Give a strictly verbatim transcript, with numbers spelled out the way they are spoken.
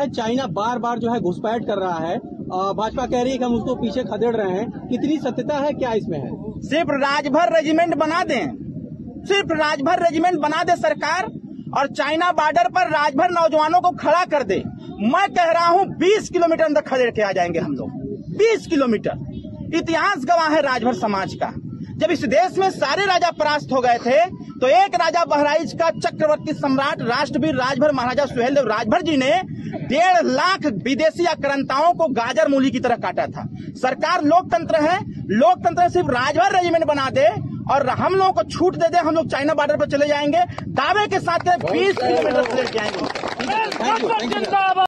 है चाइना बार बार जो है घुसपैठ कर रहा है, भाजपा कह रही है कि हम उसको पीछे खदेड़ रहे हैं, कितनी सत्यता है, क्या इसमें है? सिर्फ राजभर रेजिमेंट बना दें, सिर्फ राजभर रेजिमेंट बना दे सरकार और चाइना बॉर्डर पर राजभर नौजवानों को खड़ा कर दे। मैं कह रहा हूं बीस किलोमीटर अंदर खदेड़ के आ जाएंगे हम लोग, बीस किलोमीटर। इतिहास गवाह है राजभर समाज का। जब इस देश में सारे राजा परास्त हो गए थे तो एक राजा बहराइच का चक्रवर्ती सम्राट राष्ट्रवीर राजभर महाराजा सुहेलदेव राजभर जी ने डेढ़ लाख विदेशी आक्रांताओं को गाजर मूली की तरह काटा था। सरकार लोकतंत्र है, लोकतंत्र सिर्फ राजभर रेजिमेंट बना दे और हम लोगों को छूट दे दे, हम लोग चाइना बॉर्डर पर चले जाएंगे दावे के साथ बीस किलोमीटर से जाएंगे।